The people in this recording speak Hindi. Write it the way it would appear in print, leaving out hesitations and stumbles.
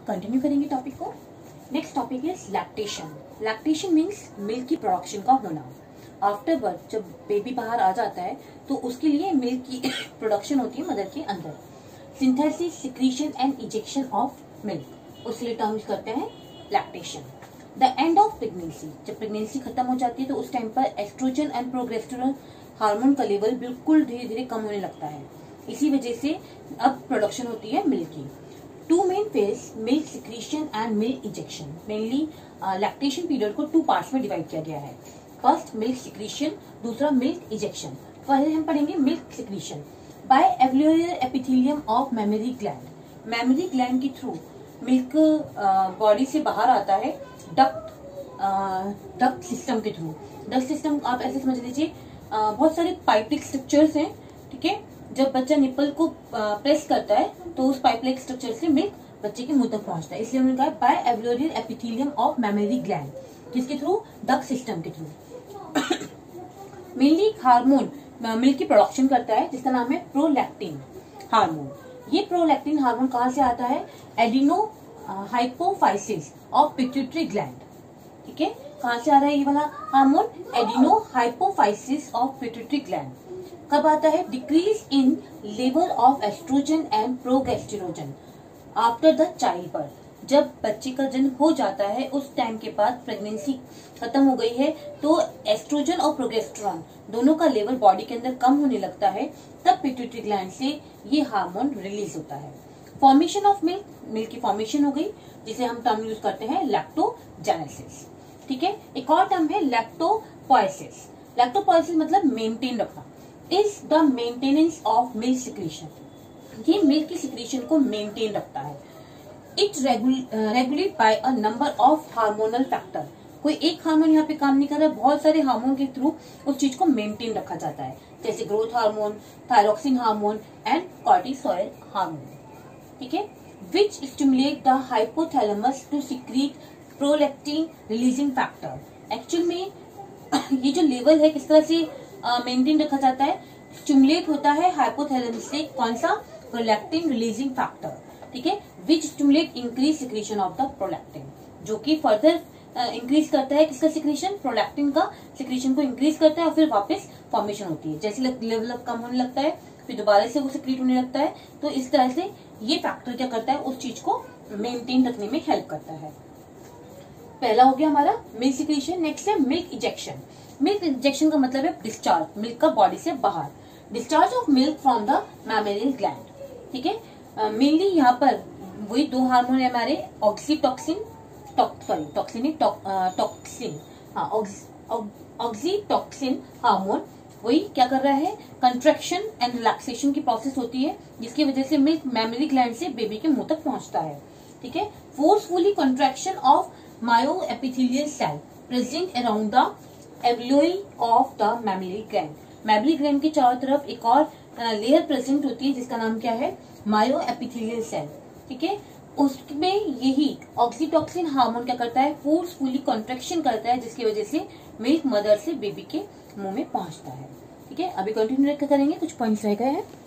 कंटिन्यू करेंगे टॉपिक को। Next topic is lactation. Lactation means milk की प्रोडक्शन का होना। आफ्टर बर्थ जब बेबी बाहर आ जाता है तो उसके लिए मिल्क की प्रोडक्शन होती है मदर के अंदर। Synthesis, secretion and ejection of milk, उसके लिए टर्म यूज करते हैं lactation. The end of pregnancy, जब प्रेगनेंसी खत्म हो जाती है तो उस टाइम पर एस्ट्रोजन एंड प्रोगेस्टेरोन हार्मोन का लेवल बिल्कुल धीरे धीरे कम होने लगता है। इसी वजह से अब प्रोडक्शन होती है मिल्क की। Two main phase, milk secretion and milk ejection. Mainly lactation period को 2 पार्ट्स में डिवाइड किया गया है। फर्स्ट मिल्क सिक्रीशन, दूसरा मिल्क इजेक्शन। पहले हम पढ़ेंगे milk secretion. By alveolar epithelium of mammary gland. Mammary gland के थ्रू मिल्क बॉडी से बाहर आता है डक्ट सिस्टम के थ्रू। डक्ट सिस्टम आप ऐसे समझ लीजिए, बहुत सारे पाइप स्ट्रक्चर्स हैं, ठीक है। जब बच्चा निपल को प्रेस करता है तो उस पाइप लाइक स्ट्रक्चर से मिल्क बच्चे के मुंह तक पहुंचता है, इसलिए हमने कहा by alveolar epithelium of mammary gland, जिसके थ्रू डक्ट सिस्टम के थ्रू। मेनली हार्मोन मिल्क की प्रोडक्शन करता है जिसका नाम है प्रोलैक्टिन हार्मोन। ये प्रोलैक्टिन हार्मोन कहाँ से आता है? Adenohypophysis of pituitary gland, ठीक है। कहाँ से आ रहा है ये वाला हार्मोन? Adenohypophysis of pituitary gland. कब आता है? Decrease in level of estrogen and progesterone after the child birth. जब बच्चे का जन्म हो जाता है उस टाइम के बाद प्रेगनेंसी खत्म हो गई है तो एस्ट्रोजन और प्रोगेस्टेरोन दोनों का लेवल बॉडी के अंदर कम होने लगता है, तब पिट्यूटरी ग्लैंड से ये हार्मोन रिलीज होता है। फॉर्मेशन ऑफ मिल्क, मिल्क की फॉर्मेशन हो गई जिसे हम टर्म यूज करते हैं लैक्टोजेनेसिस, ठीक है। एक और टर्म है लैक्टोपोएसिस। लैक्टोपोएसिस मतलब मेंटेन रखना, is the maintenance of milk secretion. ये मिल्क की सिक्रीशन को मेंटेन रखता है। It regulate by a number of hormonal factor. कोई एक हार्मोन यहाँ पे काम नहीं कर रहा है, बहुत सारे हार्मोन के थ्रू उस चीज को मेंटेन रखा जाता है, जैसे growth hormone, thyroxine hormone and cortisol hormone, ठीक है। Which stimulate the hypothalamus to secrete prolactin releasing factor. Actual में ये जो लेवल है किस तरह से मेंटेन रखा जाता है? स्टिमुलेट होता है हाइपोथैलेमस से, कौन सा? प्रोलैक्टिन रिलीजिंग फैक्टर, ठीक है। Which stimulate increase secretion of the prolactin, जो कि फर्दर इंक्रीज करता है किसका सिक्रीशन? प्रोलैक्टिन का सिक्रीशन को इंक्रीज करता है और फिर वापस फॉर्मेशन होती है। जैसे लेवल कम होने लगता है फिर दोबारा से वो सिक्रीट होने लगता है, तो इस तरह से ये फैक्टर क्या करता है? उस चीज को मेंटेन रखने में हेल्प करता है। पहला हो गया हमारा मिल्क सिक्रीशन। नेक्स्ट है मिल्क इजेक्शन। मिल्क इजेक्शन का मतलब है डिस्चार्ज, मिल्क का बॉडी से बाहर। Discharge of milk from the mammary gland, ठीक है। मेनली यहाँ पर वही 2 हार्मोन है हमारे, ऑक्सीटॉक्सिन, ऑक्सीटॉक्सिन हार्मोन वही क्या कर रहा है? कंट्रैक्शन एंड रिलैक्सेशन की प्रोसेस होती है, जिसकी वजह से मिल्क मैमरी ग्लैंड से बेबी के मुंह तक पहुंचता है, ठीक है। Forcefully contraction of myoepithelial cell present around the alveoli of the mammary gland. Mammary gland के चारों तरफ एक और लेयर प्रेजेंट होती है जिसका नाम क्या है? मायो एपिथेलियल सेल, ठीक है। उसमें यही ऑक्सीटॉक्सिन हार्मोन क्या करता है? फोर्सफुली कॉन्ट्रैक्शन करता है, जिसकी वजह से मिल्क मदर से बेबी के मुंह में पहुंचता है, ठीक है। अभी कंटिन्यू करेंगे, कुछ पॉइंट्स रह गए हैं।